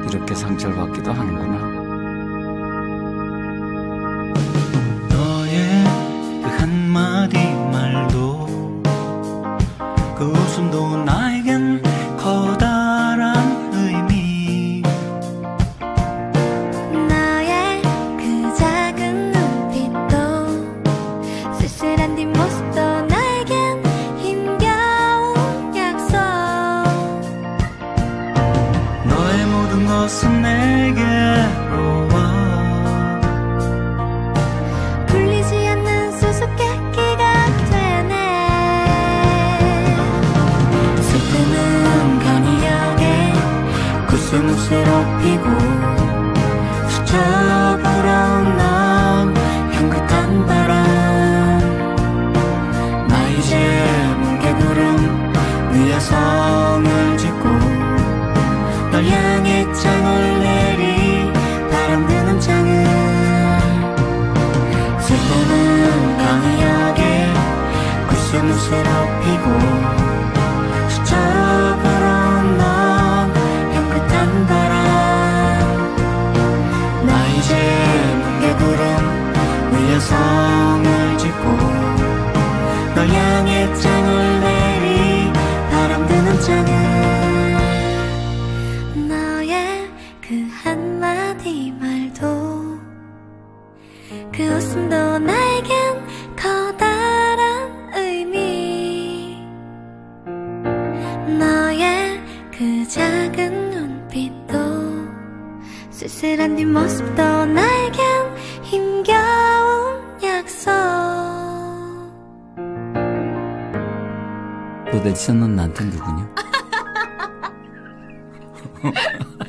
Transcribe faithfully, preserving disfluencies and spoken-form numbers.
이렇게 상처를 받기도 하는구나. 너의 그 한마디 말도 그 웃음도 나에겐 커다란 의미. 너의 그 작은 눈빛도 쓸쓸한 뒷모습도 나에겐 힘겨운 약속. 너의 모든 것은 내게로 와. 풀리지 않는 수수께끼가 되네. 슬픔은 간이하게 구슬무쇠로 피고 스쳐 불어온 넌 향긋한 바람. 나 이제 뭉게구름 위에 성을 짓고 널 향해 창을 내리 바람 드는 창을. 슬픔은 강하게 구슬무쇠로 피고 스쳐 불어온 넌 향긋한 바람. 나 이제 뭉게구름 위에 성을 짓고 널 향해 창을 내리 바람 드는 창을. 너의 그 한마디 말도 그 웃음도 나에겐 커다란 의미. 너의 그 작은 눈빛도 쓸쓸한 뒷모습도 나에겐 힘겨운 약속. 도대체 넌 나한테 누구냐?